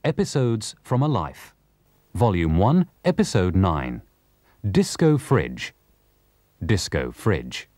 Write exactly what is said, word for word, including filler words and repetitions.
Episodes from a Life. Volume one, Episode nine. Disco Fridge. Disco Fridge.